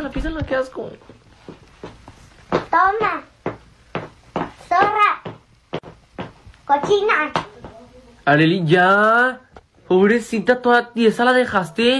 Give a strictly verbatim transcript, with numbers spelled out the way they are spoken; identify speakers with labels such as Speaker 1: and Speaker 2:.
Speaker 1: písala, písala, qué asco.
Speaker 2: Toma. Zorra. Cochina.
Speaker 1: Arely, ya. Pobrecita, toda tiesa la dejaste.